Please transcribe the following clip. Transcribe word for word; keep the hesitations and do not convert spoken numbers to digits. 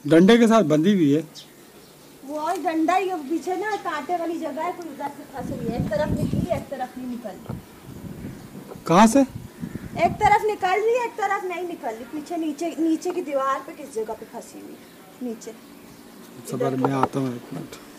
डंडे के साथ बंधी हुई है वो और डंडा ही पीछे ना कांटे वाली जगह है, कोई उधर से फंस रही है। एक तरफ निकली, एक तरफ नहीं निकल रही। कहाँ से? एक तरफ निकल रही है, एक तरफ नहीं निकल रही। पीछे नीचे नीचे की दीवार पे किस जगह पे फंसी हुई नीचे। सबर में आता हूँ एक मिनट।